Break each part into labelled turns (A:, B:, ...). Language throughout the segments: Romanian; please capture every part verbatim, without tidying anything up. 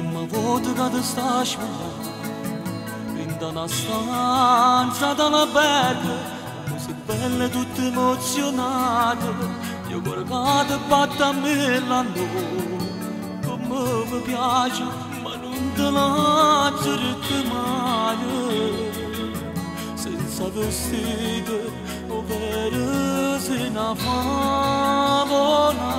A: Uma volta cada stasma Rinda na stanza dall'albergo Musica bella tutta emozionata Io guardate batta a Milano Come mi piace ma non te la cerca mai Senza vestito ovvero se una favola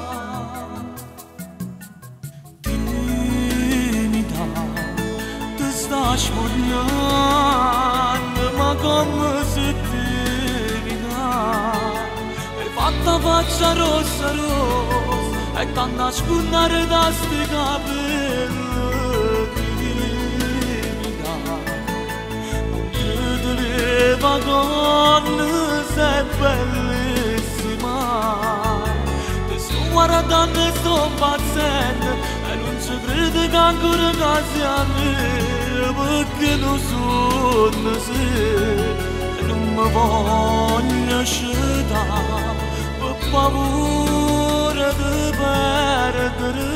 A: Stai morendo, ma come se termina E fatta faccia rossa rossa E tanto spuntare da sti capelli timida Non crede le vagonne, sei bellissima Ti sto guardando e sto impazzendo E non ci crede che ancora casi a me Perché non sono se non mi voglio scegliere per paura di perdere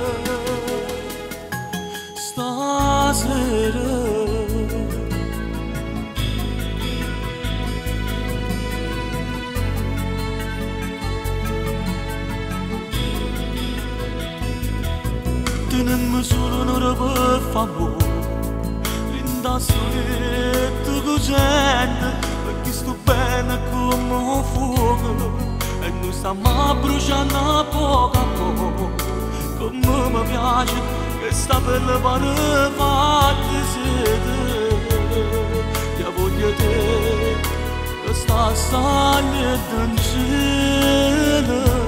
A: stasera. Tenenmi solo un'ora per favore da soletto con gente perché sto bene come un fuoco e non stiamo bruciando a poco a poco come mi piace che sta per le pare fatte sede io voglio te che sta salendo in cielo